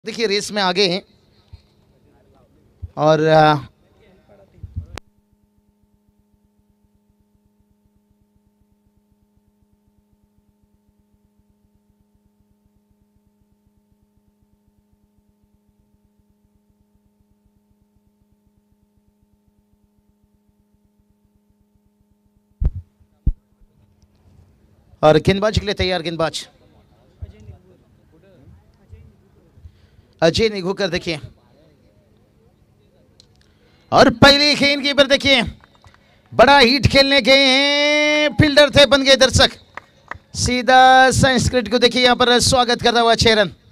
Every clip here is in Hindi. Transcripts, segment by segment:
देखिए रेस में आगे हैं और गेंदबाज के लिए तैयार गेंदबाज अजय निघोकर देखिए। और पहली गेंद की पर देखिए बड़ा हिट खेलने गए हैं, फील्डर थे बन गए दर्शक। सीधा संस्कृत को देखिए यहाँ पर स्वागत करता हुआ 6 रन।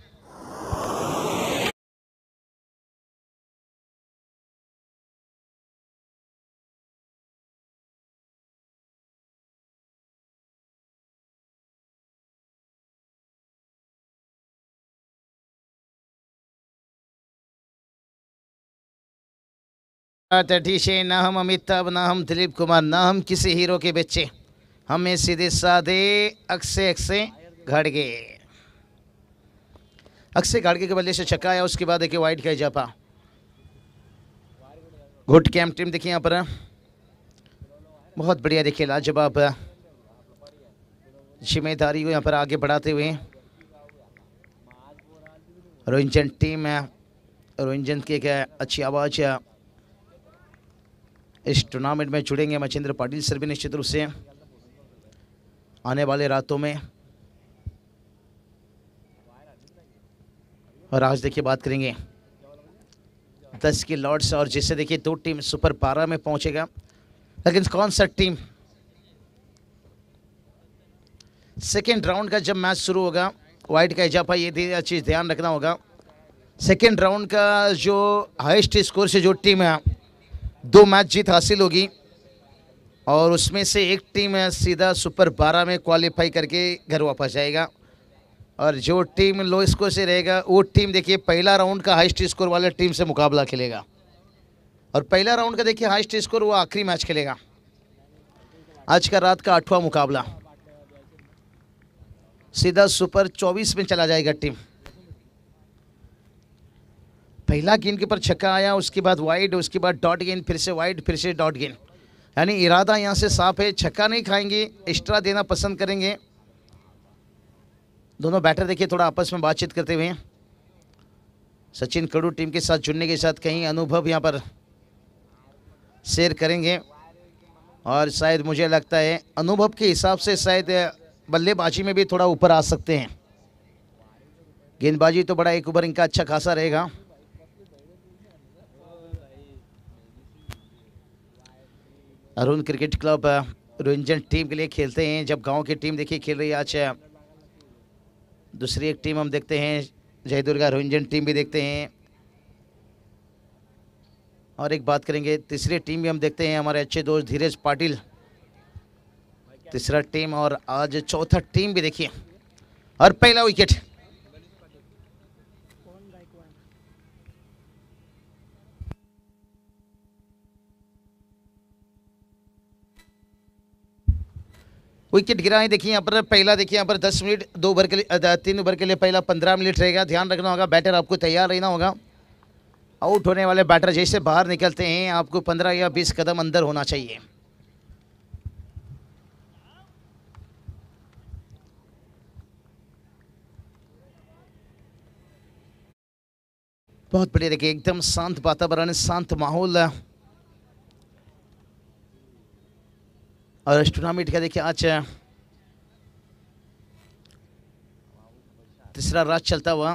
से ना हम अमिताभ, ना हम दिलीप कुमार, ना हम किसी हीरो के बच्चे, हमें सीधे साधे अक्षय अक्षय घाड़गे। अक्षय घाड़गे के बल्ले से छक्का आया, उसके बाद देखिए वाइड का इजाफा। गुड कैंप टीम देखिए यहाँ पर बहुत बढ़िया देखिए लाजवाब जिम्मेदारी को यहाँ पर आगे बढ़ाते हुए रोहिंजन टीम है। रोहिंजन की एक अच्छी आवाज़ इस टूर्नामेंट में जुड़ेंगे महेंद्र पाटिल सर भी निश्चित रूप से आने वाले रातों में। और आज देखिए बात करेंगे 10 की लॉर्ड्स और जिससे देखिए 2 टीम सुपर 12 में पहुंचेगा, लेकिन कौन सा टीम सेकेंड राउंड का जब मैच शुरू होगा वाइड का इजाफा, ये चीज़ ध्यान रखना होगा। सेकेंड राउंड का जो हाईएस्ट स्कोर से जो टीम है 2 मैच जीत हासिल होगी और उसमें से एक टीम सीधा सुपर 12 में क्वालिफाई करके घर वापस जाएगा। और जो टीम लो स्कोर से रहेगा वो टीम देखिए पहला राउंड का हाईएस्ट स्कोर वाले टीम से मुकाबला खेलेगा और पहला राउंड का देखिए हाईएस्ट स्कोर वो आखिरी मैच खेलेगा। आज का रात का 8वां मुकाबला सीधा सुपर 24 में चला जाएगा टीम। पहला गेंद के पर छक्का आया, उसके बाद वाइड, उसके बाद डॉट गेंद, फिर से वाइड, फिर से डॉट गेंद। यानी इरादा यहां से साफ है, छक्का नहीं खाएंगे, एक्स्ट्रा देना पसंद करेंगे। दोनों बैटर देखिए थोड़ा आपस में बातचीत करते हुए। सचिन कड़ू टीम के साथ जुड़ने के साथ कहीं अनुभव यहां पर शेयर करेंगे और शायद मुझे लगता है अनुभव के हिसाब से शायद बल्लेबाजी में भी थोड़ा ऊपर आ सकते हैं। गेंदबाजी तो बड़ा एक ओवर इनका अच्छा खासा रहेगा। अरुण क्रिकेट क्लब रोहिंजन टीम के लिए खेलते हैं, जब गांव की टीम देखिए खेल रही है। आज दूसरी एक टीम हम देखते हैं जय दुर्गा रोहिंजन टीम भी देखते हैं और एक बात करेंगे तीसरी टीम भी हम देखते हैं, हमारे अच्छे दोस्त धीरज पाटिल तीसरा टीम। और आज चौथा टीम भी देखिए और पहला विकेट विकेट गिरा है। देखिए यहाँ पर पहला देखिए यहाँ पर 10 मिनट 2 ओवर के लिए 3 ओवर के लिए पहला 15 मिनट रहेगा। ध्यान रखना होगा, बैटर आपको तैयार रहना होगा। आउट होने वाले बैटर जैसे बाहर निकलते हैं आपको 15 या 20 कदम अंदर होना चाहिए। बहुत बढ़िया देखिए एकदम शांत वातावरण, शांत माहौल और इस टूर्नामेंट का देखिए आज तीसरा रात चलता हुआ।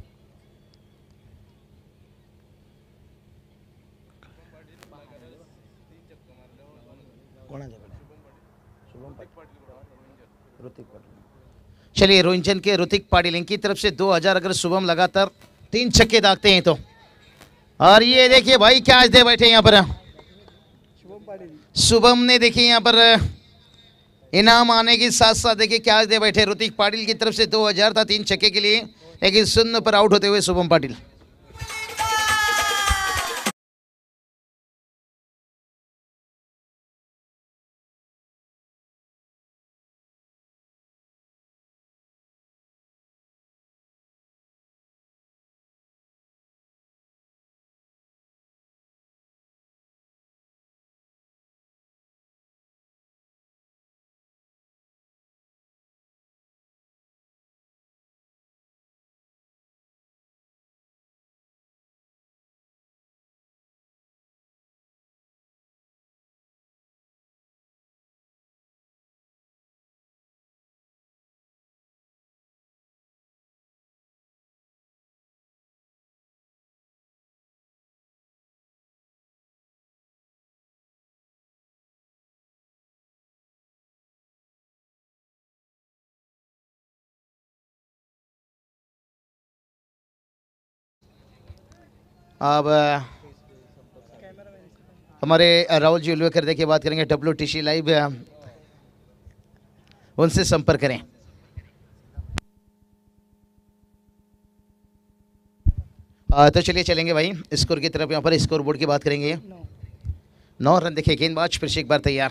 चलिए रोहिंजन के ऋतिक पाटिल इनकी तरफ से 2000 अगर शुभम लगातार 3 छक्के दागते हैं तो। और ये देखिए भाई कैच दे बैठे यहाँ पर शुभम ने देखिए यहाँ पर इनाम आने के साथ साथ देखिए कैच दे बैठे। ऋतिक पाटिल की तरफ से 2000 था 3 छक्के के लिए, लेकिन शून्य पर आउट होते हुए शुभम पाटिल। अब हमारे राहुल जी उल्वेकर देखिए बात करेंगे WTC लाइव, उनसे संपर्क करें। तो चलिए चलेंगे भाई स्कोर की तरफ। यहाँ पर स्कोर बोर्ड की बात करेंगे। 9 रन देखिए, गेंदबाज फिर से एक बार तैयार,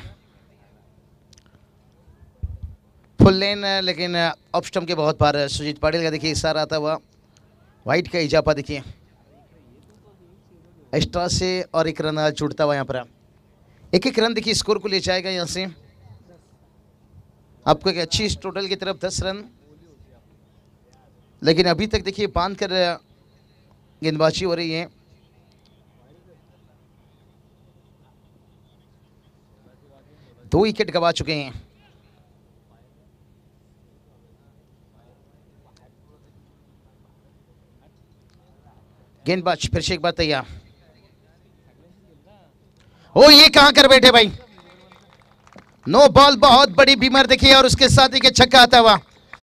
फुल लेन, लेकिन ऑफ स्टंप के बहुत पार। सुजीत पाटिल का देखिए इशारा आता हुआ, वाइट का इजाफा देखिए एक्स्ट्रा से, और एक रन जुड़ता हुआ यहाँ पर। एक रन देखिए स्कोर को ले जाएगा यहाँ से आपको एक अच्छी टोटल की तरफ 10 रन, लेकिन अभी तक देखिए बांध कर गेंदबाजी हो रही है। दो विकेट गवा चुके हैं। गेंदबाज फिर से एक बार तैयार। ओ ये कहां कर बैठे भाई, नो बॉल, बहुत बड़ी बीमार देखिए, और उसके साथ एक छक्का आता हुआ।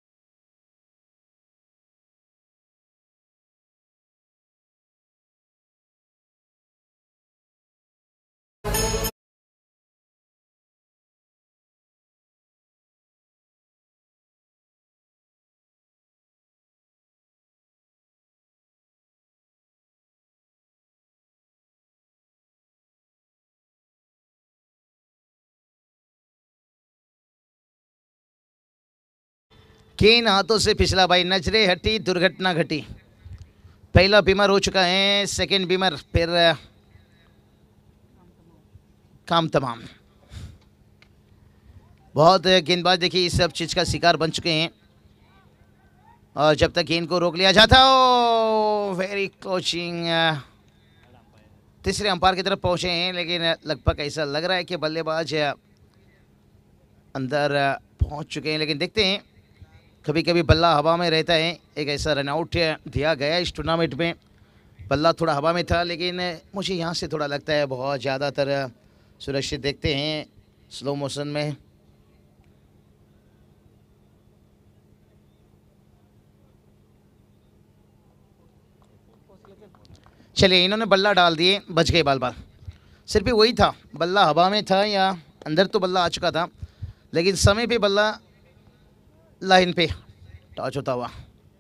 किन हाथों से फिसला भाई, नजरे हटी, दुर्घटना घटी। पहला बीमार हो चुका है, सेकंड बीमार, फिर काम तमाम। बहुत गेंदबाज देखिए इस सब चीज का शिकार बन चुके हैं, और जब तक गेंद को रोक लिया जाता हो, वेरी कोचिंग। तीसरे अंपायर की तरफ पहुंचे हैं, लेकिन लगभग ऐसा लग रहा है कि बल्लेबाज अंदर पहुंच चुके हैं। लेकिन देखते हैं, कभी कभी बल्ला हवा में रहता है। एक ऐसा रनआउट दिया गया इस टूर्नामेंट में, बल्ला थोड़ा हवा में था, लेकिन मुझे यहाँ से थोड़ा लगता है बहुत ज़्यादातर सुरक्षित। देखते हैं स्लो मोशन में, चलिए इन्होंने बल्ला डाल दिए, बच गए बाल बाल। सिर्फ वही था, बल्ला हवा में था या अंदर तो बल्ला आ चुका था, लेकिन समय पे बल्ला लाइन पे टच होता हुआ।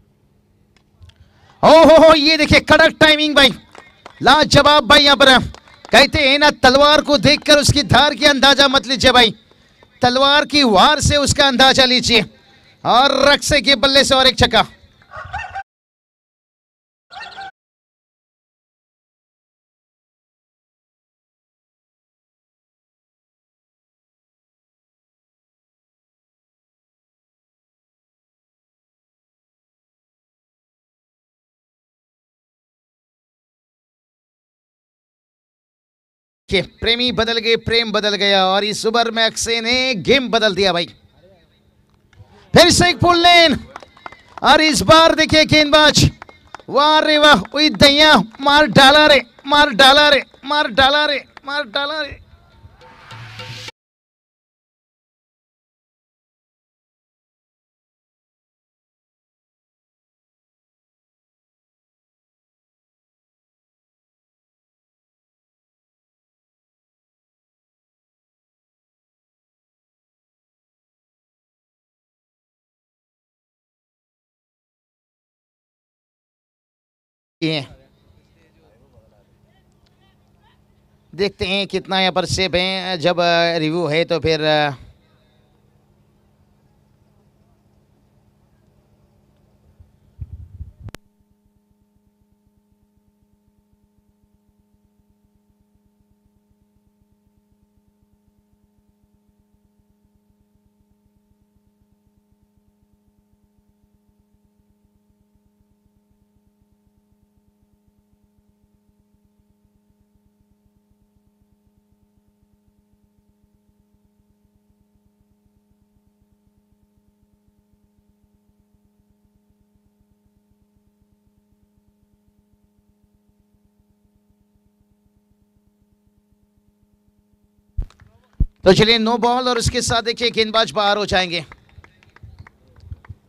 हो ये देखिए कड़क टाइमिंग भाई, लाजवाब भाई। यहाँ पर कहते हैं ना, तलवार को देखकर उसकी धार की अंदाजा मत लीजिए भाई, तलवार की वार से उसका अंदाजा लीजिए। और रक्से के बल्ले से और एक छक्का। प्रेमी बदल गए, प्रेम बदल गया, और इस ओवर में अक्षय ने गेम बदल दिया भाई। फिर से एक फुल लेन, और इस बार देखिए गेंदबाज, वाह रे वाह, वही दैया, मार डाला रे, मार डाला रे, मार डाला रे, मार डाला रे। देखते हैं कितना यहाँ पर सेफ है, जब रिव्यू है तो फिर तो चलिए नो बॉल, और उसके साथ देखिए गेंदबाज बाहर हो जाएंगे।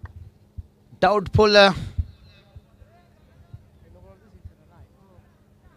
डाउटफुल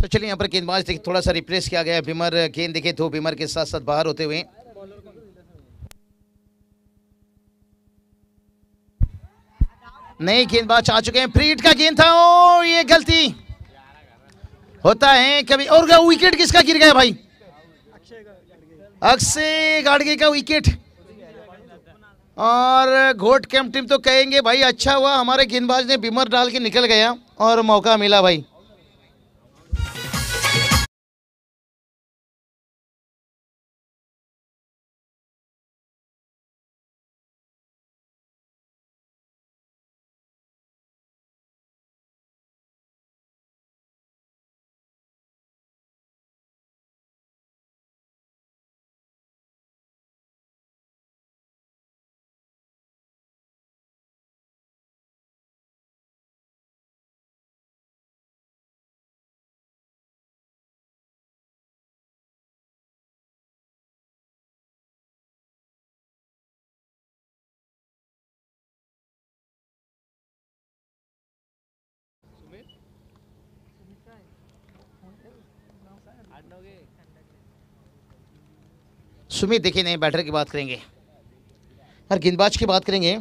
तो चलिए यहाँ पर गेंदबाज देखिए थोड़ा सा रिप्लेस किया गया। बिमर गेंद देखे तो बिमर के साथ साथ बाहर होते हुए। नए गेंदबाज आ चुके हैं। फ्रीड का गेंद था और ये गलती होता है कभी। और विकेट किसका गिर गया भाई? अक्षय गाड़गे का विकेट। और घोट कैंप टीम तो कहेंगे भाई अच्छा हुआ हमारे गेंदबाज ने बिमर डाल के निकल गया और मौका मिला भाई। सुमित देखिए नए बैटर की बात करेंगे और गेंदबाज की बात करेंगे।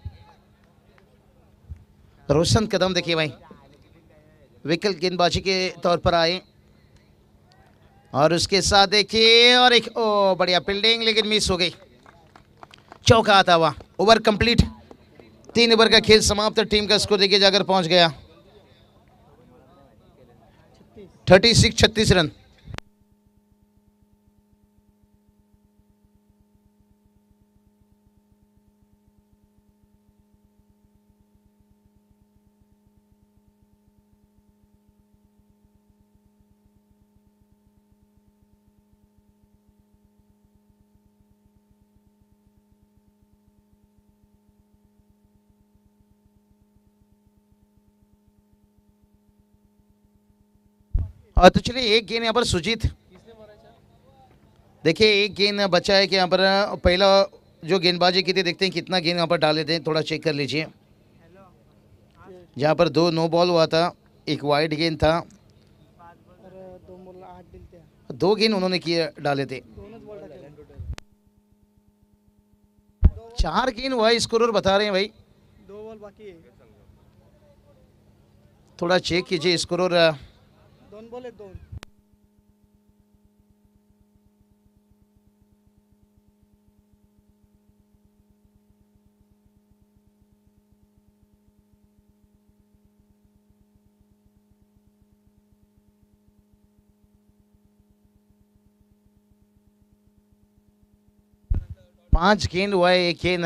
रोशन कदम देखिए भाई विकल्प गेंदबाजी के तौर पर आए और उसके साथ देखिए और एक ओ बढ़िया फील्डिंग लेकिन मिस हो गई। चौका आता हुआ। Over complete. 3 ओवर का खेल समाप्त। टीम का स्कोर देखिए जाकर पहुंच गया 36 रन। और तो चलिए एक गेंद यहाँ पर सुजीत देखिए एक गेंद बचा है कि यहाँ पर पहला जो गेंदबाजी की थी देखते हैं कितना गेंद यहाँ पर डाले थे। थोड़ा चेक कर लीजिए। जहाँ पर 2 नो बॉल हुआ था। एक वाइड गेंद था। 2 गेंद उन्होंने किए डाले थे। 4 गेंद हुआ स्कोर बता रहे हैं भाई। 2 बॉल बाकी है। थोड़ा चेक कीजिए स्कोर। 2 बॉल है 2। पांच गेंद हुआ है। एक गेंद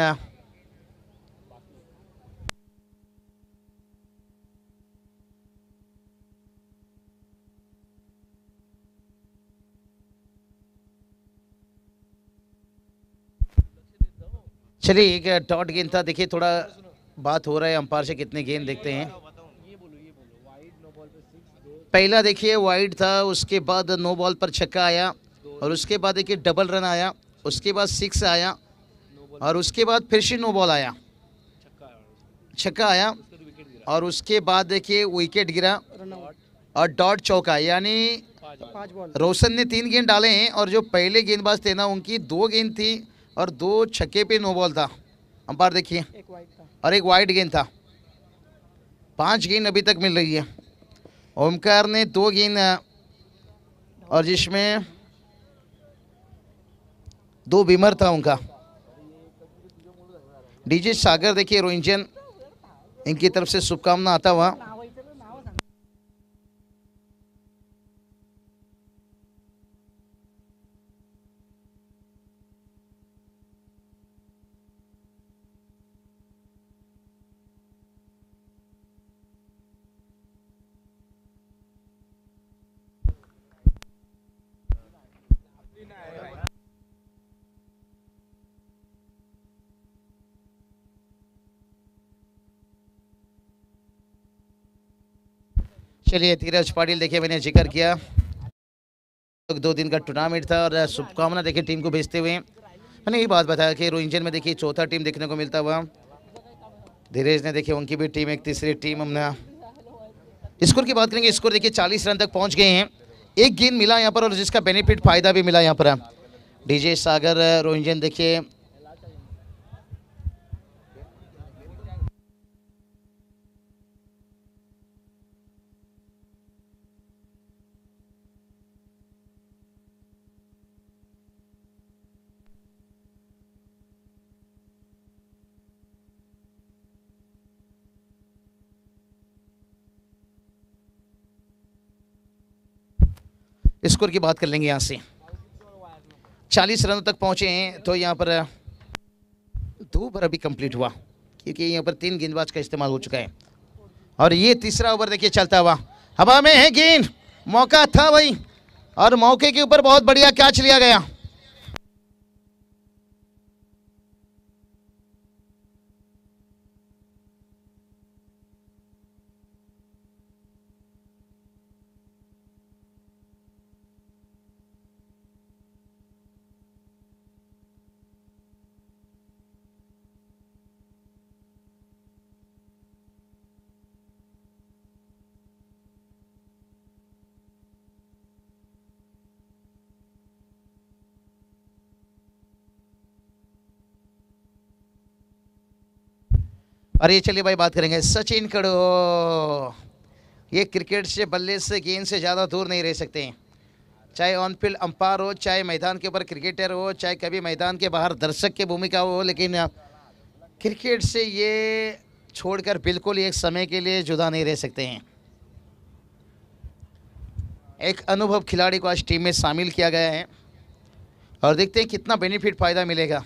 चलिए एक डॉट गेंद था। देखिए थोड़ा बात हो रहा है अंपायर से कितने गेंद देखते हैं। पहला देखिए वाइड था। उसके बाद नो बॉल पर छक्का आया और उसके बाद देखिए डबल रन आया। उसके बाद 6 आया और उसके बाद फिर से नो बॉल आया छक्का आया और उसके बाद देखिए विकेट गिरा और डॉट चौका। यानी 5 बॉल। रोशन ने 3 गेंद डाले हैं और जो पहले गेंदबाज थे ना उनकी 2 गेंद थी और 2 छक्के पे नो बॉल था। अंपायर देखिए एक वाइड था और एक वाइड गेंद था। 5 गेंद अभी तक मिल रही है। ओमकार ने 2 गेंद और जिसमें 2 बिमर था उनका। डीजे सागर देखिए रोहिंजन इनकी तरफ से शुभकामना आता हुआ। चलिए धीरज पाटिल देखिए मैंने जिक्र किया 2 दिन का टूर्नामेंट था और शुभकामना देखिए टीम को भेजते हुए मैंने यही बात बताया कि रोहिंजन में देखिए चौथा टीम देखने को मिलता हुआ। धीरज ने देखिए उनकी भी टीम एक तीसरी टीम हमने स्कोर की बात करेंगे, स्कोर देखिए 40 रन तक पहुंच गए हैं। एक गेंद मिला यहाँ पर और जिसका बेनिफिट फायदा भी मिला यहाँ पर। डीजे सागर रोहिंजन देखिए स्कोर की बात कर लेंगे। यहाँ से 40 रनों तक पहुंचे हैं। तो यहाँ पर 2 ओवर अभी कंप्लीट हुआ क्योंकि यहाँ पर 3 गेंदबाज का इस्तेमाल हो चुका है और ये तीसरा ओवर देखिए चलता हुआ। हवा में है गेंद, मौका था भाई और मौके के ऊपर बहुत बढ़िया कैच लिया गया। और ये चलिए भाई बात करेंगे सचिन कड़ो। ये क्रिकेट से बल्ले से गेंद से ज़्यादा दूर नहीं रह सकते हैं, चाहे ऑन फील्ड अंपायर हो, चाहे मैदान के ऊपर क्रिकेटर हो, चाहे कभी मैदान के बाहर दर्शक की भूमिका हो, लेकिन क्रिकेट से ये छोड़कर बिल्कुल एक समय के लिए जुदा नहीं रह सकते हैं। एक अनुभव खिलाड़ी को आज टीम में शामिल किया गया है और देखते हैं कितना बेनिफिट फ़ायदा मिलेगा।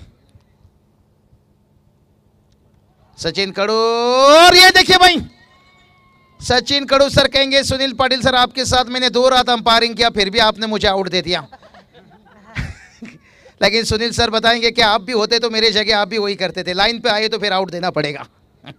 सचिन कड़ू और ये देखिए भाई सचिन कड़ू सर कहेंगे सुनील पाटिल सर आपके साथ मैंने 2 रात अंपायरिंग किया फिर भी आपने मुझे आउट दे दिया। लेकिन सुनील सर बताएंगे कि आप भी होते तो मेरे जगह आप भी वही करते थे, लाइन पे आए तो फिर आउट देना पड़ेगा।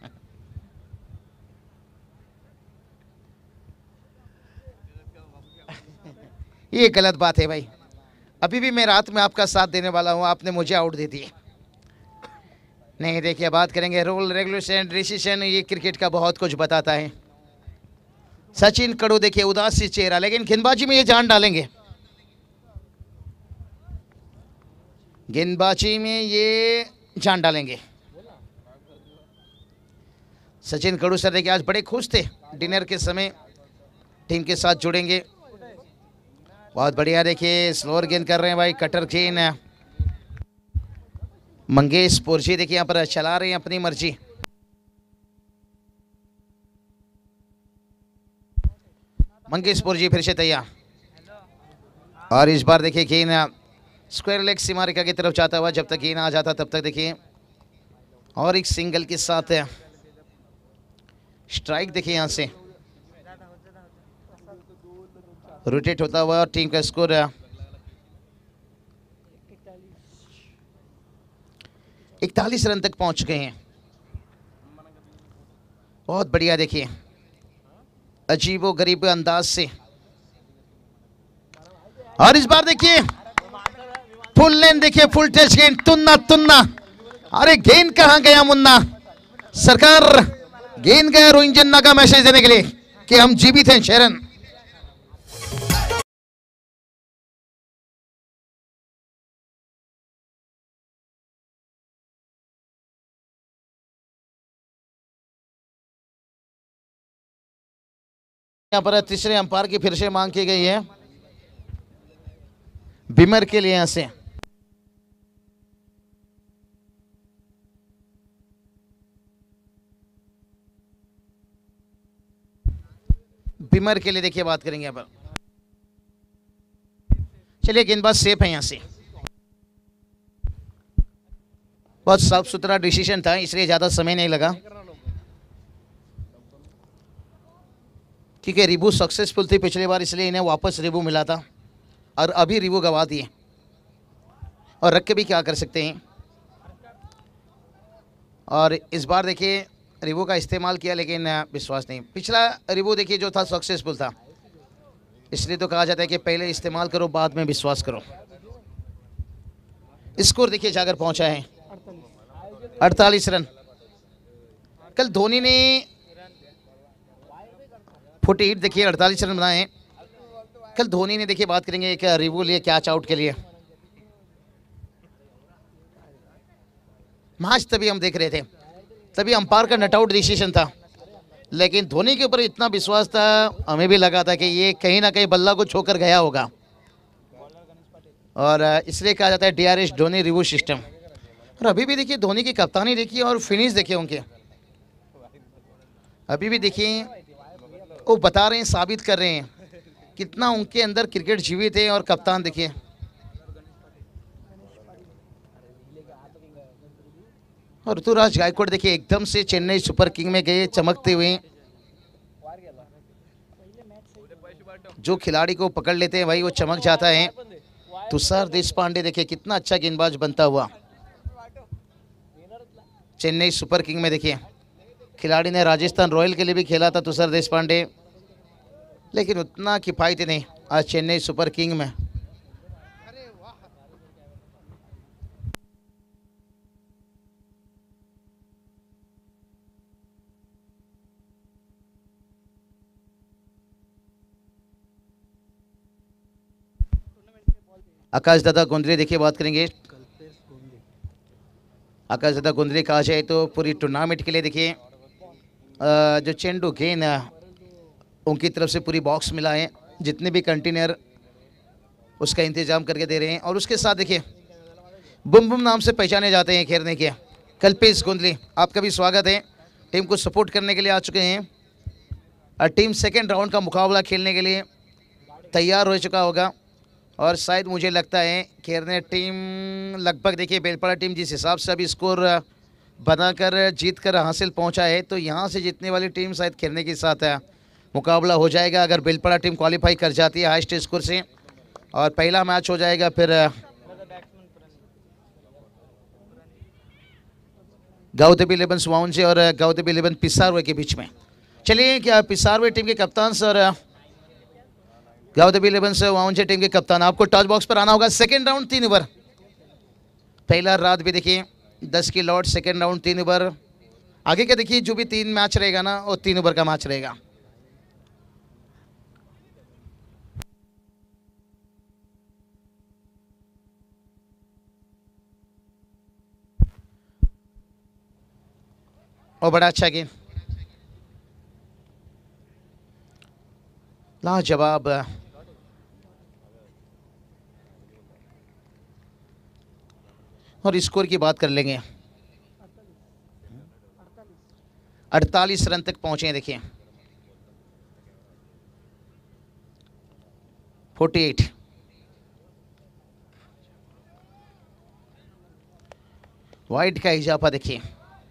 ये गलत बात है भाई, अभी भी मैं रात में आपका साथ देने वाला हूं, आपने मुझे आउट दे दिए। नहीं देखिए बात करेंगे रूल रेगुलेशन डिसीजन, ये क्रिकेट का बहुत कुछ बताता है। सचिन कड़ू देखिए उदास सी चेहरा, लेकिन गेंदबाजी में ये जान डालेंगे, गेंदबाजी में ये जान डालेंगे। सचिन कड़ू सर देखिए आज बड़े खुश थे, डिनर के समय टीम के साथ जुड़ेंगे। बहुत बढ़िया देखिए स्लोअर गेंद कर रहे हैं भाई, कटर गेंद। मंगेश पुरजी देखिए यहाँ पर चला रहे हैं अपनी मर्जी। मंगेश पुरजी फिर से तैयार और इस बार देखिए गेंद स्क्वायर लेग सीमा रेखा की तरफ जाता हुआ, जब तक गेंद आ जाता तब तक देखिए और एक सिंगल के साथ स्ट्राइक देखिए यहाँ से रोटेट होता हुआ। टीम का स्कोर 41 रन तक पहुंच गए हैं। बहुत बढ़िया देखिए अजीबो गरीब अंदाज से, और इस बार देखिए फुल लेन देखिए, फुल टच गेंद, तुन्ना तुन्ना। अरे गेंद कहां गया मुन्ना सरकार, गेंद गया रोहिंटन जन्ना का मैसेज देने के लिए कि हम जीवित हैं शरण। यहाँ पर तीसरे अंपायर की फिर से मांग की गई है बिमर के लिए। यहां से बिमर के लिए देखिए बात करेंगे यहाँ पर। चलिए गेंदबाज सेफ है, यहां से बहुत साफ सुथरा डिसीजन था इसलिए ज्यादा समय नहीं लगा, क्योंकि रिबू सक्सेसफुल थी पिछली बार इसलिए इन्हें वापस रिबू मिला था और अभी रिबू गवा दिए और रख के भी क्या कर सकते हैं। और इस बार देखिए रिबू का इस्तेमाल किया लेकिन विश्वास नहीं। पिछला रिबू देखिए जो था सक्सेसफुल था, इसलिए तो कहा जाता है कि पहले इस्तेमाल करो बाद में विश्वास करो। स्कोर देखिए जाकर पहुंचा है 48 रन। कल धोनी ने 48 देखिए 48 रन बनाए। कल धोनी ने देखिए बात करेंगे एक रिव्यू लिए कैच आउट के लिए। मैच तभी हम देख रहे थे, तभी अंपायर का नट आउट डिसीजन था, लेकिन धोनी के ऊपर इतना विश्वास था, हमें भी लगा था कि ये कहीं ना कहीं बल्ला को छोकर गया होगा, और इसलिए कहा जाता है DRS धोनी रिव्यू सिस्टम। और अभी भी देखिए धोनी की कप्तानी देखिए और फिनिश देखिए उनके, अभी भी देखिए वो बता रहे हैं, साबित कर रहे हैं कितना उनके अंदर क्रिकेट जीवित है। और कप्तान देखिए, और ऋतुराज गायकवाड़ देखिए एकदम से चेन्नई सुपर किंग में गए चमकते हुए। जो खिलाड़ी को पकड़ लेते हैं भाई वो चमक जाता है। तुषार देशपांडे देखिए कितना अच्छा गेंदबाज बनता हुआ चेन्नई सुपर किंग में। देखिए खिलाड़ी ने राजस्थान रॉयल के लिए भी खेला था तुषार देशपांडे, लेकिन उतना किफायती नहीं आज चेन्नई सुपर किंग में। आकाश दादा गोंदले देखिए बात करेंगे। आकाश दादा गोंदले कहा जाए तो पूरी टूर्नामेंट के लिए देखिए जो चेंडू गेंद उनकी तरफ से पूरी बॉक्स मिला है, जितने भी कंटेनर उसका इंतजाम करके दे रहे हैं। और उसके साथ देखिए बुम बुम नाम से पहचाने जाते हैं खेलने के कल्पेश गोंदले, आपका भी स्वागत है। टीम को सपोर्ट करने के लिए आ चुके हैं और टीम सेकेंड राउंड का मुकाबला खेलने के लिए तैयार हो चुका होगा। और शायद मुझे लगता है खेलने टीम लगभग देखिए बेलपाड़ा टीम जिस हिसाब से अभी स्कोर बनाकर जीत कर हासिल पहुंचा है, तो यहाँ से जीतने वाली टीम शायद खेलने के साथ मुकाबला हो जाएगा। अगर बेलपाड़ा टीम क्वालिफाई कर जाती है हाईएस्ट स्कोर से, और पहला मैच हो जाएगा फिर गाउदेवी 11 वाउंजे और गाउदेवी 11 पिसारवे के बीच में। चलिए क्या पिसारवे टीम के कप्तान सर गाउदेवी 11 वाउंजे टीम के कप्तान, आपको टॉस बॉक्स पर आना होगा। सेकेंड राउंड 3 ओवर, पहला रात भी देखिए 10 की लॉट, सेकेंड राउंड 3 ओवर। आगे का देखिए जो भी 3 मैच रहेगा ना वो 3 ओवर का मैच रहेगा। और बड़ा अच्छा गेम, लाजवाब। और स्कोर की बात कर लेंगे, 48 रन तक पहुंचे हैं देखिए। 48 वाइड का इजाफा देखिए।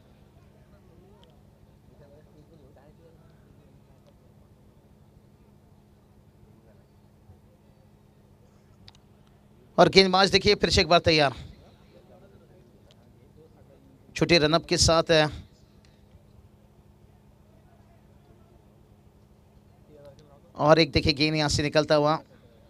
और गेंदबाज देखिए फिर से एक बार तैयार, छोटे रनअप के साथ है। और एक देखिए गेंद यहां से निकलता हुआ,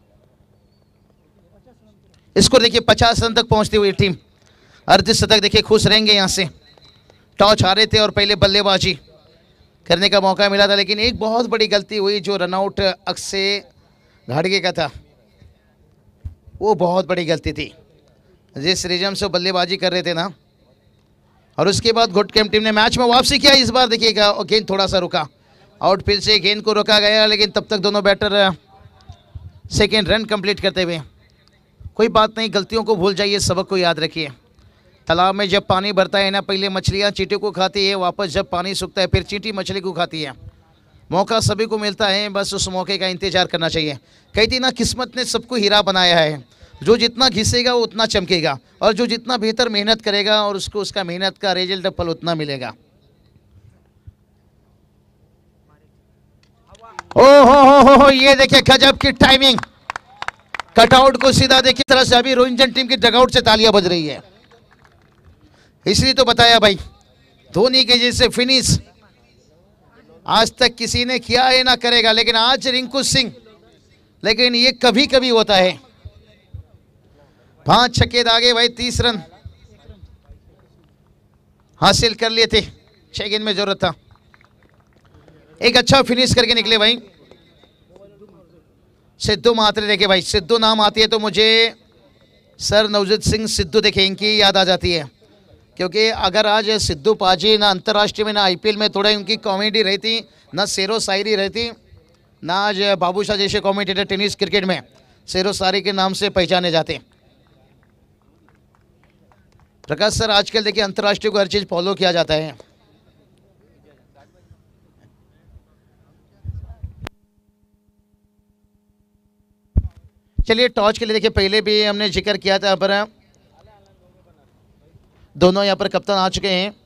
स्कोर देखिए 50 रन तक पहुंचती हुई टीम। अर्धशतक देखिए खुश रहेंगे यहां से। टॉस हारे थे और पहले बल्लेबाजी करने का मौका मिला था, लेकिन एक बहुत बड़ी गलती हुई जो रनआउट अक्षय घाड़गे का था, वो बहुत बड़ी गलती थी। जिस रिजम से बल्लेबाजी कर रहे थे ना, और उसके बाद घोटकेम टीम ने मैच में वापसी किया। इस बार देखिएगा गेंद थोड़ा सा रुका, आउटफील्ड से गेंद को रोका गया, लेकिन तब तक दोनों बैटर सेकेंड रन कंप्लीट करते हुए। कोई बात नहीं, गलतियों को भूल जाइए, सबक को याद रखिए। तालाब में जब पानी भरता है ना, पहले मछलियाँ चींटी को खाती है, वापस जब पानी सूखता है फिर चींटी मछली को खाती है। मौका सभी को मिलता है, बस उस मौके का इंतजार करना चाहिए। कई थी ना, किस्मत ने सबको हीरा बनाया है। जो जितना घिसेगा वो उतना चमकेगा, और जो जितना बेहतर मेहनत करेगा और उसको उसका मेहनत का रिजल्ट फल उतना मिलेगा। ओ हो, ये देखिए गजब की टाइमिंग, कटआउट को सीधा देखिए तरह से। अभी रोहिंटन टीम की डगआउट से तालियां बज रही है, इसलिए तो बताया भाई, धोनी के जैसे फिनिश आज तक किसी ने किया है ना करेगा, लेकिन आज रिंकू सिंह, लेकिन ये कभी कभी होता है। 5 छक्के दागे भाई, 30 रन हासिल कर लिए थे, 6 गेंद में जरूरत था। एक अच्छा फिनिश करके निकले भाई। सिद्धू मात्रे देखिए भाई, सिद्धू नाम आती है तो मुझे सर नवजोत सिंह सिद्धू देखे इनकी याद आ जाती है, क्योंकि अगर आज सिद्धू पाजी ना अंतर्राष्ट्रीय में ना आईपीएल में थोड़ा उनकी कॉमेडी रहती, ना शेरो शायरी रहती, ना आज बाबूशाह जैसे कॉमेडिएटर टेनिस क्रिकेट में शेरो शायरी के नाम से पहचाने जाते। प्रकाश सर आजकल देखिए अंतर्राष्ट्रीय को हर चीज़ फॉलो किया जाता है। चलिए टॉस के लिए देखिए पहले भी हमने जिक्र किया था, यहाँ पर दोनों यहाँ पर कप्तान आ चुके हैं।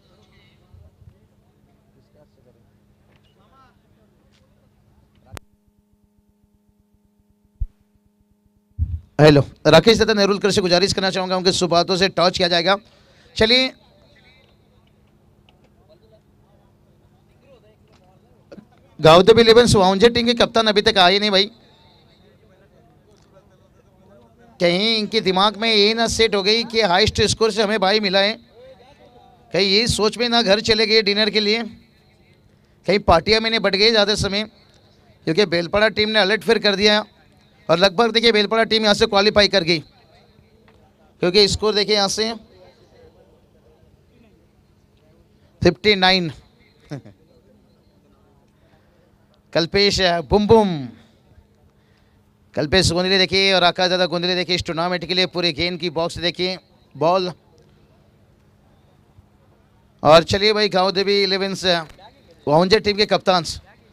हेलो राकेश दत्ता नेरुलकर से गुजारिश करना चाहूंगा उनके सुबातों से टॉस किया जाएगा। चलिए गाउदेव इलेवन वाउंजे टीम के कप्तान अभी तक आए नहीं भाई, कहीं इनके दिमाग में ये ना सेट हो गई कि हाईएस्ट स्कोर से हमें भाई मिला है, कहीं ये सोच में ना घर चले गए डिनर के लिए, कहीं पार्टियां में नहीं बढ़ गए ज़्यादा समय, क्योंकि बेलपाड़ा टीम ने अलर्ट फिर कर दिया और लगभग देखिए बेलपाड़ा टीम यहाँ से क्वालिफाई कर गई, क्योंकि स्कोर देखिए यहाँ से 59। कल्पेश बुम बुम, कल्पेश गोंदले देखिए और आकाश दादा गोंदले देखिए इस टूर्नामेंट के लिए पूरे गेंद की बॉक्स देखिए बॉल। और चलिए भाई गाँव देवी इलेवेंस वाउंजे टीम के कप्तान,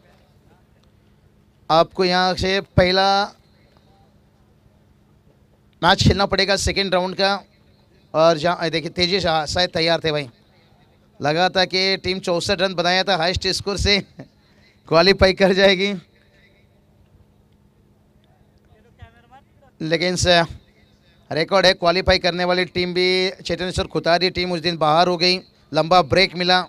आपको यहाँ से पहला मैच खेलना पड़ेगा सेकेंड राउंड का, और जहाँ देखिए तेजी शायद तैयार थे भाई, लगा था कि टीम 64 रन बनाया था हाईएस्ट स्कोर से क्वालिफाई कर जाएगी, लेकिन रिकॉर्ड है क्वालिफाई करने वाली टीम भी चेतनेश्वर खुतारी टीम उस दिन बाहर हो गई, लंबा ब्रेक मिला।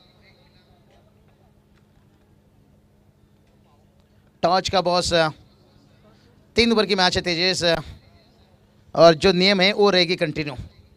टॉस का बॉस 3 ओवर की मैच है तेजेश, और जो नियम है वो रहेगी कंटिन्यू।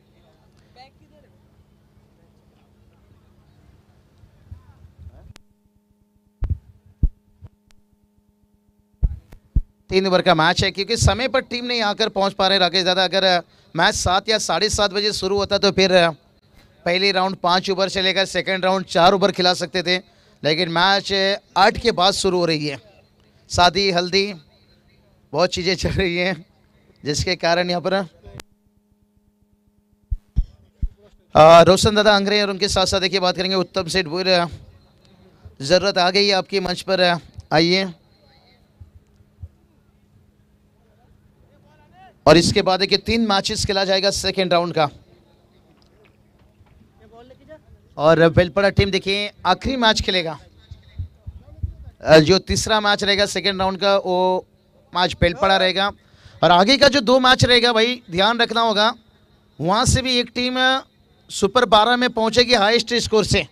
तीन ओवर का मैच है, क्योंकि समय पर टीम नहीं आकर पहुंच पा रहे राकेश दादा। अगर मैच 7 या 7:30 बजे शुरू होता तो फिर पहली राउंड 5 ओवर से लेकर सेकेंड राउंड 4 ओवर खिला सकते थे, लेकिन मैच 8 के बाद शुरू हो रही है, शादी हल्दी बहुत चीज़ें चल रही हैं, जिसके कारण यहाँ पर रोशन दादा अंग्रे और उनके साथ साथ देखिए बात करेंगे उत्तम सेठ भूर। ज़रूरत आ गई है आपकी, मंच पर आइए। और इसके बाद देखिए 3 मैचेस खेला जाएगा सेकेंड राउंड का, और बेलपाड़ा टीम देखिए आखिरी मैच खेलेगा। जो तीसरा मैच रहेगा सेकेंड राउंड का वो मैच बेलपाड़ा रहेगा, और आगे का जो 2 मैच रहेगा भाई ध्यान रखना होगा, वहाँ से भी एक टीम सुपर 12 में पहुँचेगी हाईएस्ट स्कोर से।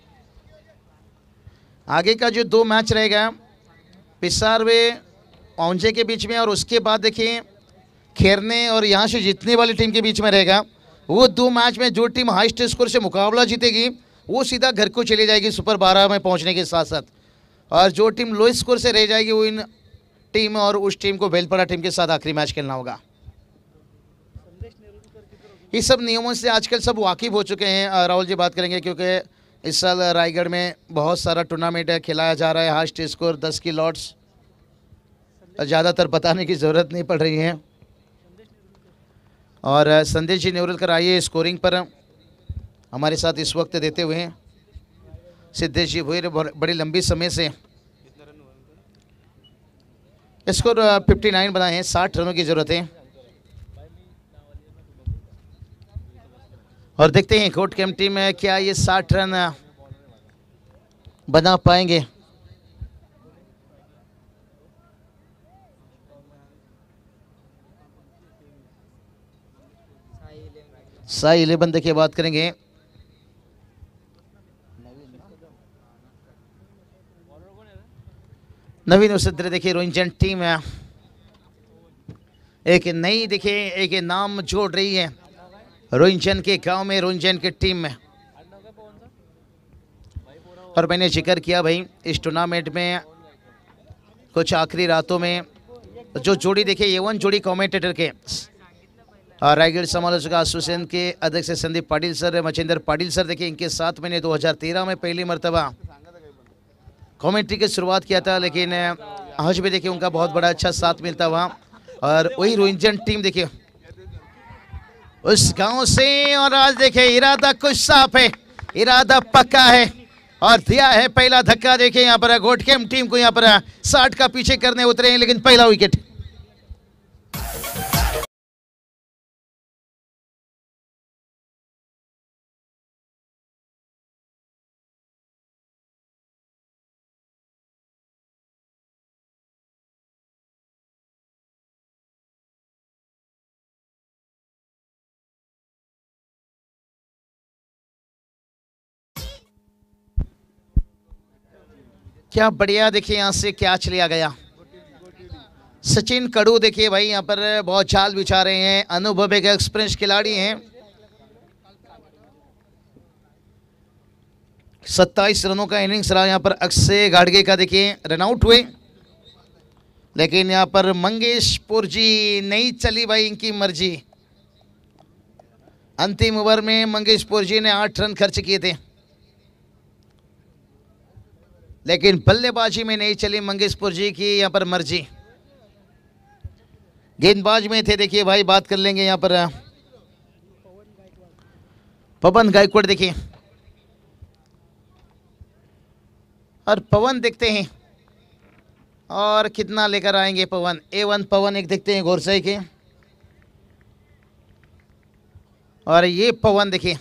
आगे का जो 2 मैच रहेगा पिसार वे औंजे के बीच में, और उसके बाद देखिए खेरने और यहाँ से जीतने वाली टीम के बीच में रहेगा। वो 2 मैच में जो टीम हाईएस्ट स्कोर से मुकाबला जीतेगी वो सीधा घर को चली जाएगी सुपर 12 में पहुँचने के साथ साथ, और जो टीम लो स्कोर से रह जाएगी वो इन टीम और उस टीम को बेलपाड़ा टीम के साथ आखिरी मैच खेलना होगा। ये सब नियमों से आजकल सब वाकिफ हो चुके हैं। राहुल जी बात करेंगे, क्योंकि इस साल रायगढ़ में बहुत सारा टूर्नामेंट खिलाया जा रहा है, हाईएस्ट स्कोर 10 की लॉट्स, ज़्यादातर बताने की ज़रूरत नहीं पड़ रही है। और संदेश जी नेवरलकर आइए स्कोरिंग पर हमारे साथ इस वक्त देते हुए हैं। सिद्धेश जी भूर बड़ी लंबी समय से स्कोर 59 बनाए हैं, 60 रनों की ज़रूरत है। और देखते हैं कोट कैंप टीम में क्या ये 60 रन बना पाएंगे। साई 11 देखिए बात करेंगे। नवीन वसुंधरा देखिए रोहिंजन टीम है, एक नई देखिए एक नाम जोड़ रही है रोहिंजन के गांव में, रोहिंजन के टीम में। और मैंने जिक्र किया भाई इस टूर्नामेंट में कुछ आखिरी रातों में जो जोड़ी देखिए ये वन जोड़ी कमेंटेटर के रायगढ़ समालोचक एसोसिएशन के अध्यक्ष संदीप पाटिल सर, मचिंदर पाटिल सर, देखिए इनके साथ मैंने 2013 में पहली मर्तबा कमेंट्री की शुरुआत किया था, लेकिन आज भी देखिए उनका बहुत बड़ा अच्छा साथ मिलता वहाँ। और वही रोइंजन टीम देखिए उस गांव से, और आज देखिए इरादा कुछ साफ है, इरादा पक्का है और दिया है पहला धक्का। देखिए यहाँ पर गोटकेम टीम को यहाँ पर 60 का पीछे करने उतरे हैं, लेकिन पहला विकेट। क्या बढ़िया देखिए यहाँ से कैच लिया गया। सचिन कड़ू देखिए भाई यहाँ पर बहुत चाल बिछा रहे हैं, अनुभव एक एक्सपीरियंस खिलाड़ी हैं। 27 रनों का इनिंग्स रहा यहाँ पर अक्षय गाड़गे का, देखिए रन आउट हुए, लेकिन यहाँ पर मंगेशपुर जी नहीं चली भाई इनकी मर्जी। अंतिम ओवर में मंगेशपुर जी ने 8 रन खर्च किए थे, लेकिन बल्लेबाजी में नहीं चली मंगेशपुर जी की यहाँ पर मर्जी। गेंदबाज में थे देखिए भाई, बात कर लेंगे यहाँ पर पवन गायकवाड़ देखिए, और पवन देखते हैं और कितना लेकर आएंगे पवन। A1 पवन एक देखते हैं गोरसाई के, और ये पवन देखिए,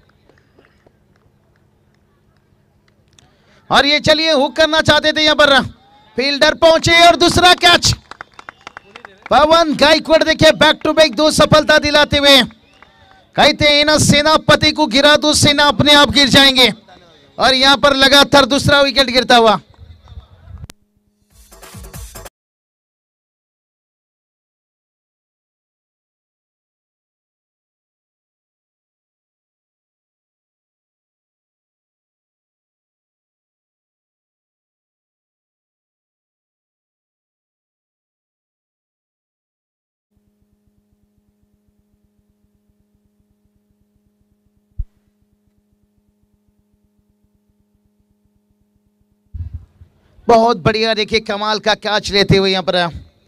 और ये चलिए हुक करना चाहते थे यहाँ पर, फील्डर पहुंचे और दूसरा कैच। पवन गायकवाड़ देखिए बैक टू बैक 2 सफलता दिलाते हुए, कहते हैं ना सेनापति को गिरा दो सेना अपने आप गिर जाएंगे, और यहां पर लगातार दूसरा विकेट गिरता हुआ। बहुत बढ़िया देखिए कमाल का कैच लेते हुए यहाँ पर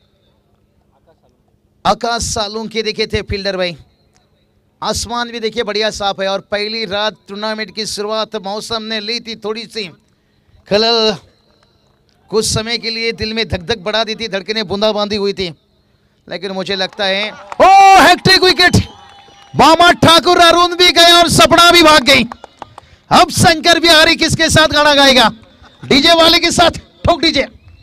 आकाश सालुंके देखे थे फील्डर भाई। आसमान भी देखिए बढ़िया साफ है, और पहली रात टूर्नामेंट की शुरुआत मौसम ने ली थी थोड़ी सी खलल, कुछ समय के लिए दिल में धक धक बढ़ा दी थी, धड़कनें बूंदाबांदी हुई थी, लेकिन मुझे लगता है ओ हैट्रिक विकेट। बामा ठाकुर अरुण भी गए और सपना भी भाग गई। अब शंकर बिहारी किसके साथ गाना गाएगा? डीजे वाले के साथ, ठोक डीजे।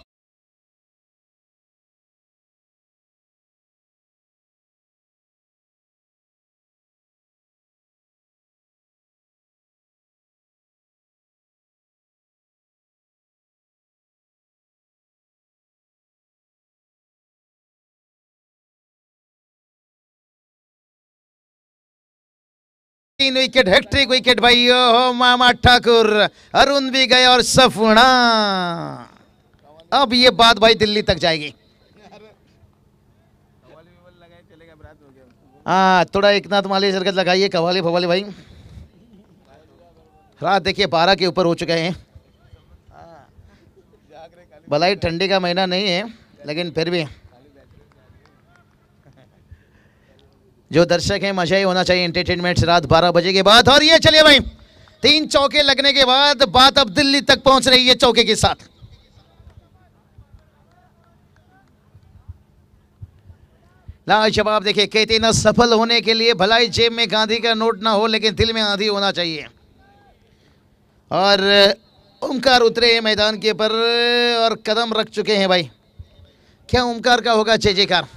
तीन विकेट, हैट्रिक विकेट भाई हो मामा ठाकुर, अरुण भी गए और सफुना। अब ये बात भाई दिल्ली तक जाएगी। हाँ थोड़ा एक नाथ माली सरकत लगाइए, कवाले फवाले भाई। रात देखिए 12 के ऊपर हो चुके हैं। भलाई ठंडी का महीना नहीं है, लेकिन फिर भी जो दर्शक हैं मजा ही होना चाहिए एंटरटेनमेंट रात 12 बजे के बाद। और ये चलिए भाई 3 चौके लगने के बाद बात अब दिल्ली तक पहुंच रही है चौके के साथ। लाजवाब देखिए, कहते ना सफल होने के लिए भलाई जेब में गांधी का नोट ना हो, लेकिन दिल में आंधी होना चाहिए। और ओमकार उतरे हैं मैदान के ऊपर और कदम रख चुके हैं भाई। क्या ओमकार का होगा जय जयकार?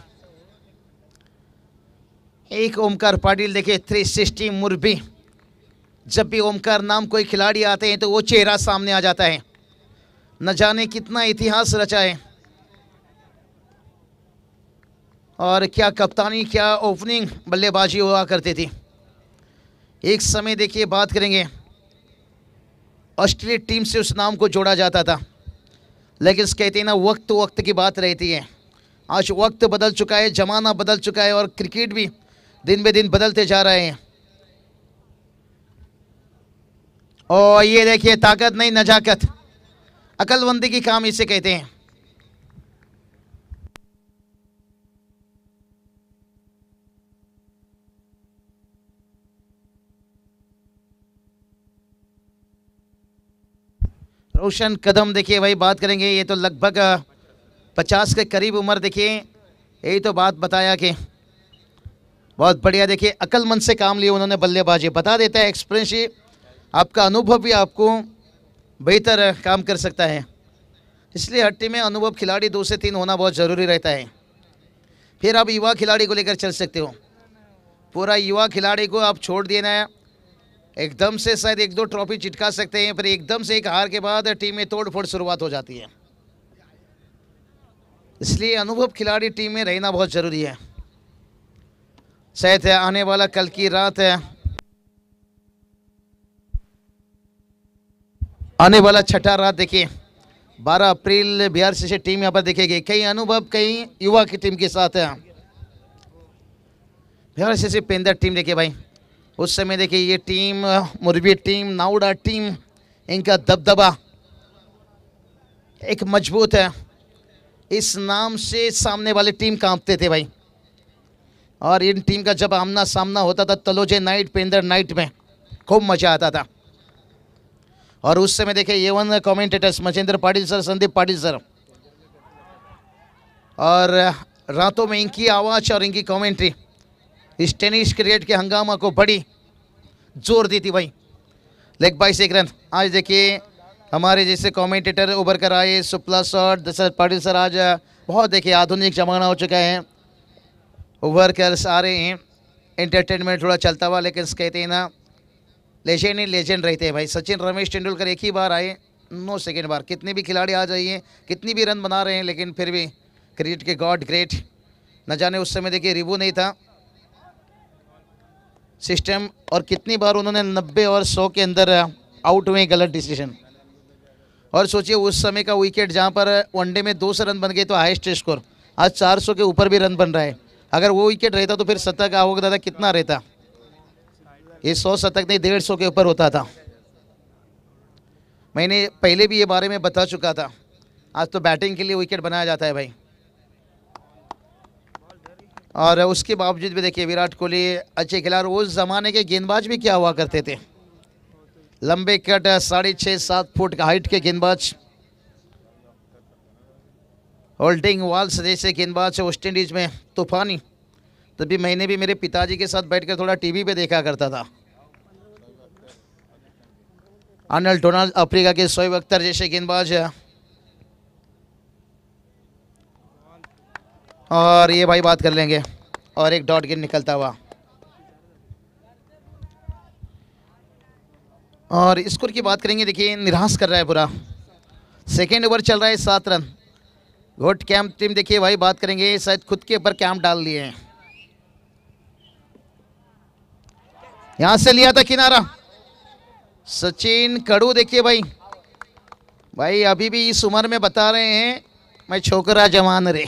एक ओमकार पाटिल देखिए 360 मुरबी। जब भी ओमकार नाम कोई खिलाड़ी आते हैं तो वो चेहरा सामने आ जाता है। न जाने कितना इतिहास रचा है, और क्या कप्तानी, क्या ओपनिंग बल्लेबाजी हुआ करती थी। एक समय देखिए बात करेंगे ऑस्ट्रेलिया टीम से उस नाम को जोड़ा जाता था, लेकिन कहते हैं ना वक्त वक्त की बात रहती है। आज वक्त बदल चुका है, जमाना बदल चुका है और क्रिकेट भी दिन ब दिन बदलते जा रहे हैं। और ये देखिए, ताकत नहीं नजाकत, अकलमंदी की काम इसे कहते हैं। रोशन कदम देखिए भाई, बात करेंगे, ये तो लगभग 50 के करीब उम्र। देखिए यही तो बात बताया कि बहुत बढ़िया। देखिए अक्लमंद से काम लिए उन्होंने, बल्लेबाजी बता देता है, एक्सपीरियंस ही, आपका अनुभव भी आपको बेहतर काम कर सकता है। इसलिए हर टीम में अनुभव खिलाड़ी 2 से 3 होना बहुत ज़रूरी रहता है। फिर आप युवा खिलाड़ी को लेकर चल सकते हो। पूरा युवा खिलाड़ी को आप छोड़ देना है, एकदम से शायद 1-2 ट्रॉफी चिटका सकते हैं, फिर एकदम से एक हार के बाद टीम में तोड़ फोड़ शुरुआत हो जाती है। इसलिए अनुभव खिलाड़ी टीम में रहना बहुत ज़रूरी है। शायद आने वाला कल की रात है, आने वाला छठा रात देखिए 12 अप्रैल बिहार से टीम यहाँ पर दिखेगी। कई अनुभव, कई युवा की टीम के साथ है। बिहार से पेंदर टीम देखिए भाई, उस समय देखिए ये टीम, मुरबी टीम, नाउडा टीम, इनका दबदबा एक मजबूत है। इस नाम से सामने वाली टीम कांपते थे भाई। और इन टीम का जब आमना सामना होता था तलोजे नाइट, पेंदर नाइट में, खूब मजा आता था। और उस समय देखिए ये one commentators Mahendra Patil sir, Sandeep Patil sir, और रातों में इनकी आवाज़ और इनकी कमेंट्री इस टेनिस क्रिकेट के हंगामा को बड़ी जोर दी थी भाई। लेग बाय से 1 रन। आज देखिए हमारे जैसे कमेंटेटर उभर कर आए, सुप्ला सर, दशरथ पाटिल सर, आज बहुत देखिए आधुनिक जमाना हो चुका है, उभर कर आ रहे हैं। एंटरटेनमेंट थोड़ा चलता हुआ, लेकिन कहते हैं ना, लेजेंड ही लेजेंड रहते हैं भाई। सचिन, रमेश तेंदुलकर एक ही बार आए, 9 सेकेंड बार। कितने भी खिलाड़ी आ जाइए, कितनी भी रन बना रहे हैं, लेकिन फिर भी क्रिकेट के गॉड ग्रेट। न जाने उस समय देखिए रिव्यू नहीं था सिस्टम, और कितनी बार उन्होंने 90 और 100 के अंदर आउट हुए, गलत डिसीजन। और सोचिए उस समय का विकेट जहां पर वनडे में 200 रन बन गए तो हाईएस्ट स्कोर, आज 400 के ऊपर भी रन बन रहा है। अगर वो विकेट रहता तो फिर शतक आवक दादा कितना रहता, ये 100 शतक नहीं 150 के ऊपर होता था। मैंने पहले भी ये बारे में बता चुका था। आज तो बैटिंग के लिए विकेट बनाया जाता है भाई। और उसके बावजूद भी देखिए विराट कोहली अच्छे खिलाड़ी। उस ज़माने के गेंदबाज भी क्या हुआ करते थे, लंबे कट, 6.5-7 फुट का हाइट के गेंदबाज, होल्डिंग वॉल्स जैसे गेंदबाज वेस्ट इंडीज में तूफानी। तभी मैंने भी मेरे पिताजी के साथ बैठकर थोड़ा टीवी पे देखा करता था। आर्नल्ड डोनाल्ड, अफ्रीका के शोएब अख्तर जैसे गेंदबाज, और ये भाई बात कर लेंगे। और एक डॉट गेंद निकलता हुआ, और स्कोर की बात करेंगे। देखिए निराश कर रहा है पूरा। सेकेंड ओवर चल रहा है, 7 रन। घोट कैंप टीम देखिए भाई, बात करेंगे, शायद खुद के ऊपर कैंप डाल लिए हैं। यहां से लिया था किनारा सचिन कड़ू। देखिए भाई, भाई अभी भी इस उम्र में बता रहे हैं मैं छोकरा जवान रे।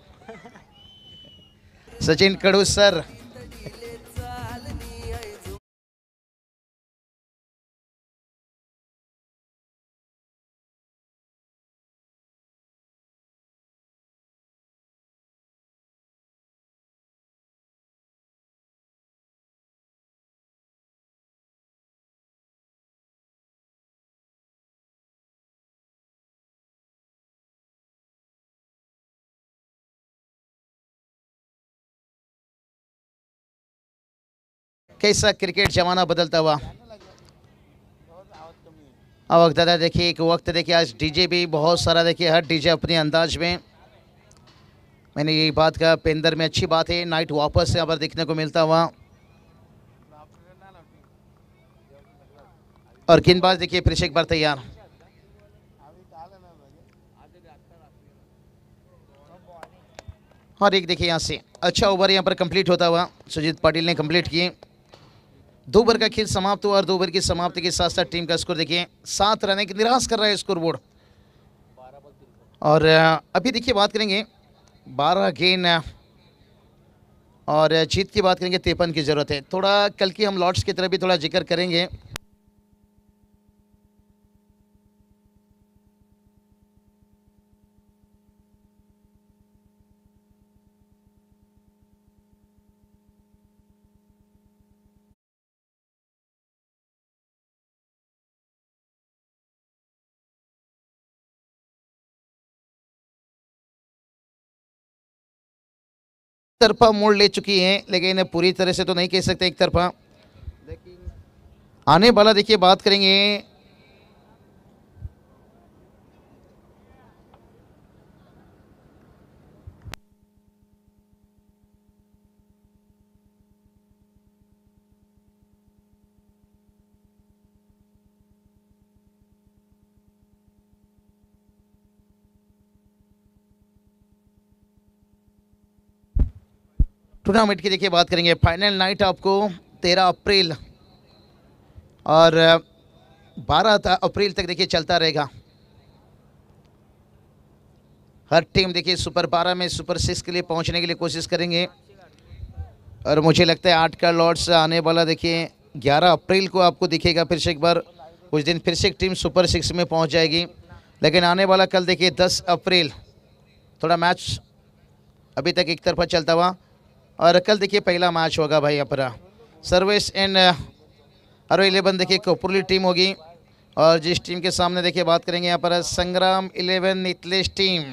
सचिन कड़ू सर, कैसा क्रिकेट जमाना बदलता हुआ। अब दादा देखिए एक वक्त देखिए, आज डीजे भी बहुत सारा देखिए, हर डीजे अपने अंदाज में। मैंने यही बात कहा, पेंदर में अच्छी बात है, नाइट वापस से अब देखने को मिलता हुआ। और गेंदबाज देखिए फिर से एक बार तैयार। और एक देखिए यहाँ से अच्छा ओवर यहाँ पर कंप्लीट होता हुआ, सुजीत पाटिल ने कंप्लीट किए। 2 ओवर का खेल समाप्त हुआ, और 2 ओवर की समाप्ति के साथ साथ टीम का स्कोर देखिए 7 रन के निराश कर रहा है स्कोर बोर्ड। और अभी देखिए बात करेंगे 12 गेंद और जीत की बात करेंगे 53 की ज़रूरत है। थोड़ा कल की हम लॉट्स की तरफ भी थोड़ा जिक्र करेंगे। तरफा मोड़ ले चुकी हैं, लेकिन पूरी तरह से तो नहीं कह सकते एक तरफा। लेकिन आने वाला देखिए बात करेंगे टूर्नामेंट की। देखिए बात करेंगे फाइनल नाइट आपको 13 अप्रैल और 12 अप्रैल तक देखिए चलता रहेगा। हर टीम देखिए सुपर 12 में सुपर 6 के लिए पहुंचने के लिए कोशिश करेंगे और मुझे लगता है 8 का लॉर्ड्स आने वाला देखिए 11 अप्रैल को आपको दिखेगा फिर से एक बार। उस दिन फिर से एक टीम सुपर 6 में पहुंच जाएगी। लेकिन आने वाला कल देखिए 10 अप्रैल थोड़ा मैच अभी तक एक तरफा चलता हुआ और कल देखिए पहला मैच होगा भाई अपना सर्विस एंड अरो 11 देखिए कोपुरली टीम होगी और जिस टीम के सामने देखिए बात करेंगे यहाँ पर संग्राम 11 नितलेश टीम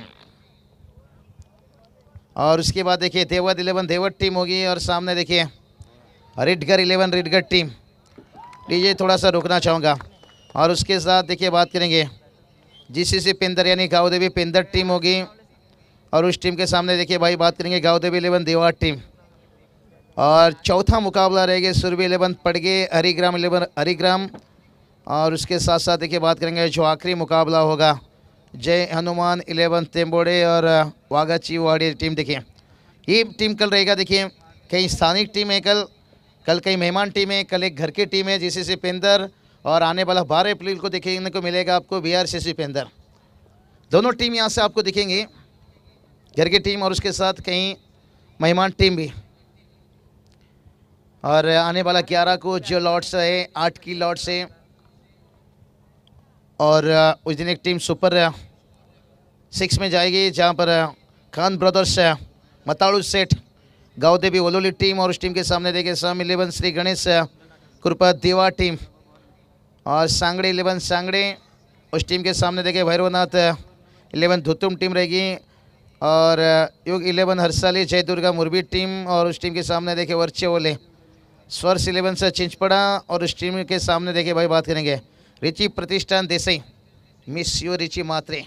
और उसके बाद देखिए देवत 11 देवत टीम होगी और सामने देखिए रिटगर 11 रिटगर टीम। लीजिए थोड़ा सा रुकना चाहूँगा और उसके साथ देखिए बात करेंगे जीसीसी पिंदर यानी गाँव देवी पिंदर टीम होगी और उस टीम के सामने देखिए भाई बात करेंगे गाँव देवी 11 देवाट टीम। और चौथा मुकाबला रहेगा सुरभि 11 पड़गे हरिग्राम 11 हरिग्राम और उसके साथ साथ देखिए बात करेंगे जो आखिरी मुकाबला होगा जय हनुमान 11 तेम्बोड़े और वागाची वाड़ी टीम। देखिए ये टीम कल रहेगा। देखिए कई स्थानिक टीम है कल कई मेहमान टीम है, कल एक घर की टीम है जीसीसी पेंदर और आने वाला 12 अप्रैल को देखने को मिलेगा आपको बीआरसीसी पेंदर। दोनों टीम यहाँ से आपको दिखेंगी, घर की टीम और उसके साथ कहीं मेहमान टीम भी। और आने वाला 11 को जो लॉट्स है 8 की लॉट्स है और उस दिन एक टीम सुपर 6 में जाएगी जहां पर खान ब्रदर्स मताड़ू सेठ गाँव देवी वलोली टीम और उस टीम के सामने देखिए सम 11 श्री गणेश कृपा देवा टीम और सांगड़े 11 सांगड़े उस टीम के सामने देखिए भैरवनाथ 11 धुतुम टीम रहेगी और युग 11 हरसाली जय दुर्गा मुरबी टीम और उस टीम के सामने देखिए वर्चे ओले स्वर्स 11 से चिंचपड़ा और उस टीम के सामने देखिए भाई बात करेंगे रिचि प्रतिष्ठान देसाई मिस यू रिचि मात्रे।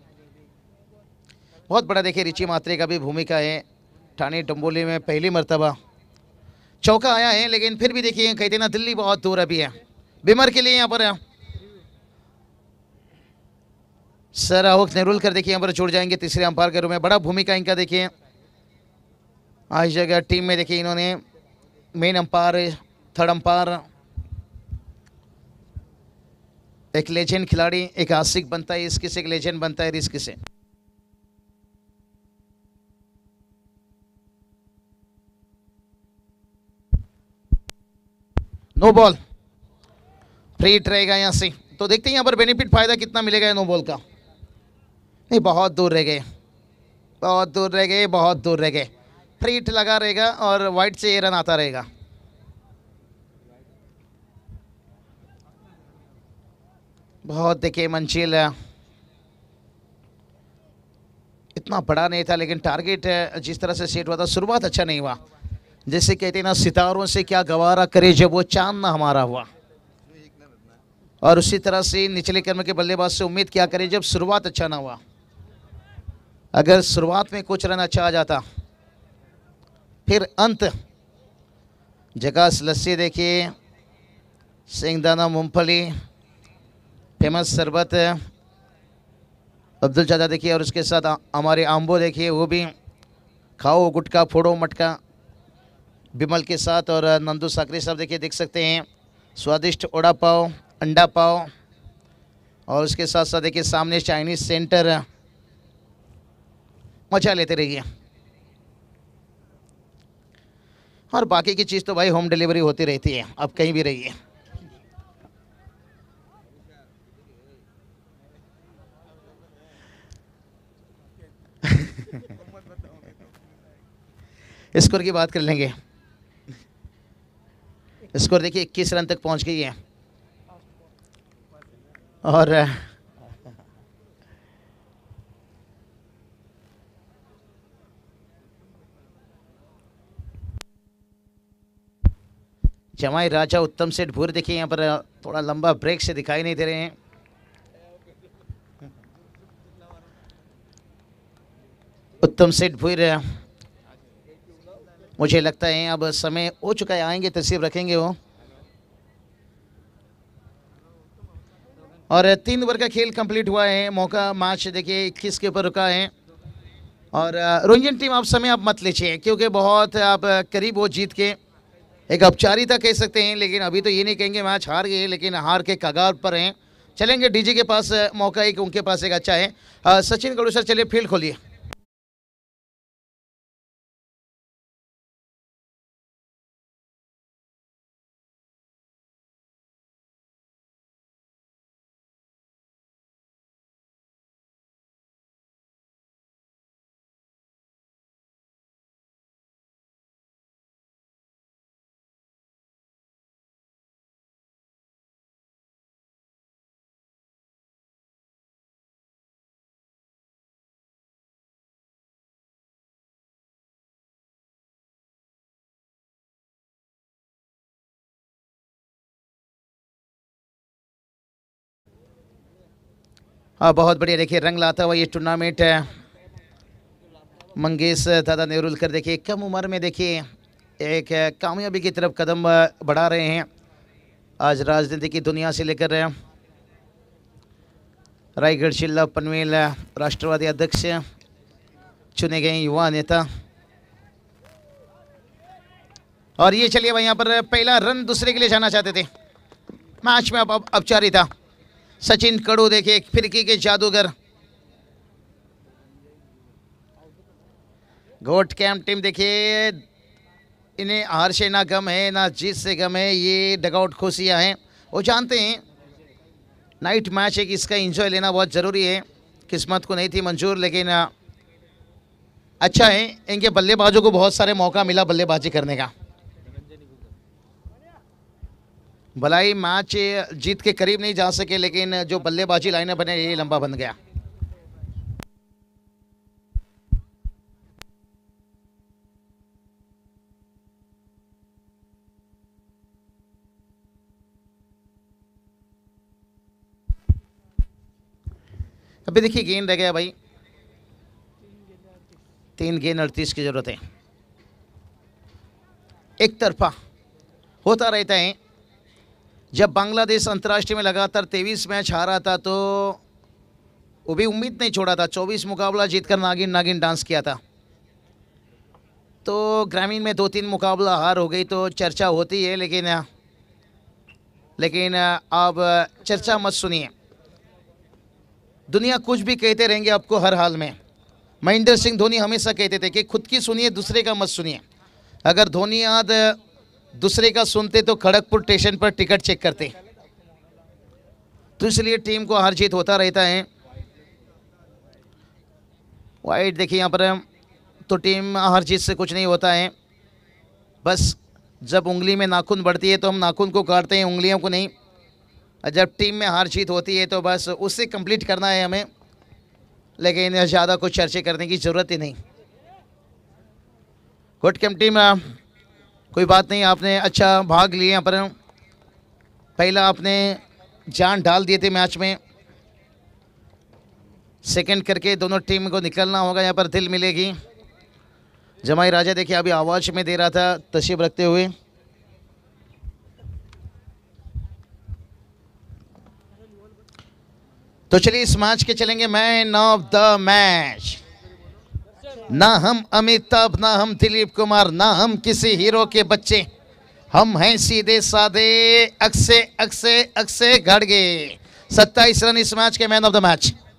बहुत बड़ा देखिए रिचि मात्रे का भी भूमिका है ठाणे डंबोली में पहली मर्तबा चौका आया है। लेकिन फिर भी देखिए कहते ना दिल्ली बहुत दूर अभी है बीमर के लिए यहाँ पर सर आहुक नेरुलकर देखिए यहाँ पर जुड़ जाएंगे तीसरे अंपायर के रूप में। बड़ा भूमिका इनका देखिए आज जगह टीम में देखिए इन्होंने मेन अंपायर थर्ड अंपायर एक लेजेंड खिलाड़ी एक आशिक बनता है इसके से एक लेजेंड बनता है रिस्क से। नो बॉल फ्री हिट रहेगा यहाँ से तो देखते हैं यहाँ पर बेनिफिट फायदा कितना मिलेगा नो बॉल का। नहीं बहुत दूर रह गए बहुत दूर रह गए बहुत दूर रह गए। फ्री हिट लगा रहेगा और वाइड से ये रन आता रहेगा। बहुत देखिए मंजिल इतना बड़ा नहीं था लेकिन टारगेट जिस तरह से सेट हुआ था शुरुआत अच्छा नहीं हुआ। जैसे कहते हैं ना सितारों से क्या गवारा करे जब वो चांद ना हमारा हुआ और उसी तरह से निचले क्रम के बल्लेबाज से उम्मीद क्या करे जब शुरुआत अच्छा ना हुआ। अगर शुरुआत में कुछ रन अच्छा आ जाता फिर अंत जगास लस्सी देखिए सिंगदाना मूंगफली फेमस शरबत अब्दुल चाचा देखिए और उसके साथ हमारे आम्बो देखिए वो भी खाओ गुटका फोड़ो मटका बिमल के साथ और नंदू साकरी साहब देखिए देख सकते हैं स्वादिष्ट ओड़ा पाव अंडा पाव और उसके साथ साथ देखिए सामने चाइनीज सेंटर मजा लेते रहिए। और बाकी की चीज़ तो भाई होम डिलीवरी होती रहती है, आप कहीं भी रहिए। स्कोर की बात कर लेंगे। स्कोर देखिए 21 रन तक पहुंच गई है। और जमाई राजा उत्तम सेठ भूर देखिए यहाँ पर थोड़ा लंबा ब्रेक से दिखाई नहीं दे रहे हैं। उत्तम सेठ भूर मुझे लगता है अब समय हो चुका है, आएंगे तस्वीर रखेंगे वो। और 3 ओवर का खेल कंप्लीट हुआ है। मौका मैच देखिए 21 के ऊपर रुका है। और रंजन टीम आप समय आप मत लीजिए, क्योंकि बहुत आप करीब हो जीत के, एक औपचारिकता कह सकते हैं, लेकिन अभी तो ये नहीं कहेंगे मैच हार गए, लेकिन हार के कगार पर हैं। चलेंगे डीजी के पास, मौका एक उनके पास एक अच्छा है। सचिन गढ़ू सर चलिए फील्ड खोलिए। हाँ बहुत बढ़िया, देखिए रंग लाता हुआ ये टूर्नामेंट है। मंगेश दादा नेरुलकर देखिए कम उम्र में देखिए एक कामयाबी की तरफ कदम बढ़ा रहे हैं। आज राजनीति की दुनिया से लेकर रायगढ़ जिला पनवेल राष्ट्रवादी अध्यक्ष चुने गए युवा नेता। और ये चलिए भाई यहाँ पर पहला रन दूसरे के लिए जाना चाहते थे। मैच में अब औपचारिकता। सचिन कड़ू देखिए फिरकी के जादूगर। गोट कैंप टीम देखिए, इन्हें हार से ना गम है ना जीत से गम है, ये डगआउट खुशियाँ हैं। वो जानते हैं नाइट मैच है कि इसका एंजॉय लेना बहुत ज़रूरी है। किस्मत को नहीं थी मंजूर, लेकिन अच्छा है इनके बल्लेबाजों को बहुत सारे मौका मिला बल्लेबाजी करने का। भलाई मैच जीत के करीब नहीं जा सके, लेकिन जो बल्लेबाजी लाइनें बने ये लंबा बन गया। अभी देखिए गेंद रह गया भाई, 3 गेंद 38 की जरूरत है। एक तरफा होता रहता है। जब बांग्लादेश अंतर्राष्ट्रीय में लगातार 23 मैच हारा था तो वो भी उम्मीद नहीं छोड़ा था। 24 मुकाबला जीतकर नागिन नागिन डांस किया था। तो ग्रामीण में 2-3 मुकाबला हार हो गई तो चर्चा होती है, लेकिन अब चर्चा मत सुनिए। दुनिया कुछ भी कहते रहेंगे आपको हर हाल में। महेंद्र सिंह धोनी हमेशा कहते थे कि खुद की सुनिए, दूसरे का मत सुनिए। अगर धोनी याद दूसरे का सुनते तो खड़गपुर स्टेशन पर टिकट चेक करते। तो इसलिए टीम को हार जीत होता रहता है। वाइड देखिए यहाँ पर तो टीम हार जीत से कुछ नहीं होता है। बस जब उंगली में नाखून बढ़ती है तो हम नाखून को काटते हैं, उंगलियों को नहीं। और जब टीम में हार जीत होती है तो बस उससे कंप्लीट करना है हमें, लेकिन ज़्यादा कुछ चर्चा करने की ज़रूरत ही नहीं। गुड कैंप टीम, कोई बात नहीं, आपने अच्छा भाग लिए यहाँ पर। पहला आपने जान डाल दिए थे मैच में, सेकंड करके दोनों टीम को निकलना होगा। यहाँ पर दिल मिलेगी। जमाई राजा देखिए अभी आवाज़ में दे रहा था तशरीफ रखते हुए। तो चलिए इस मैच के चलेंगे मैन ऑफ द मैच। ना हम अमिताभ, ना हम दिलीप कुमार, ना हम किसी हीरो के बच्चे, हम हैं सीधे साधे अक्षय अक्षय अक्षय गाड़गे। 27 रन इस मैच के मैन ऑफ द मैच।